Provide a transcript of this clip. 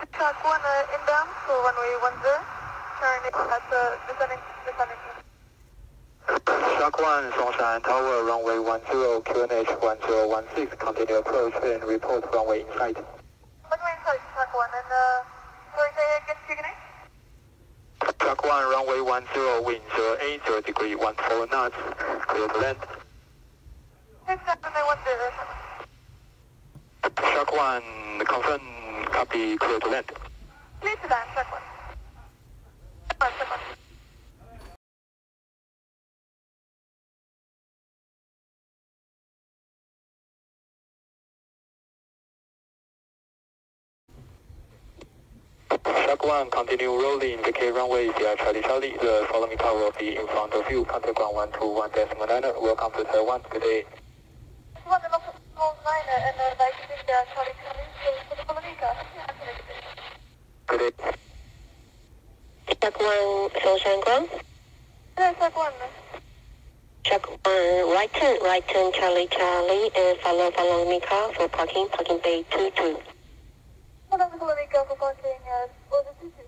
Track 1 inbound for runway 10. Turn at descending. Track 1, Songshan Tower, runway 10, QNH 1016, continue approach and report runway in sight. Runway in sight, Track 1, and sorry, say again, beginning? Track 1, runway 10, wind 080 degree, 14 knots, clear to land. Runway 10. Track 1, confirm, copy, clear to land. Clear to land, Track 1. Track 1. Track 1, continue rolling, indicate runway via Charlie Charlie. The following car will be in front of you. Contact ground 121.9. Welcome to Taiwan. Good day. 1 and 9 and exiting Charlie Charlie for the following car. Good day. Track 1, Songshan ground. Track 1. Track 1, right turn, Charlie Charlie, and follow me car for parking bay 22. Follow me car for parking, was it 22?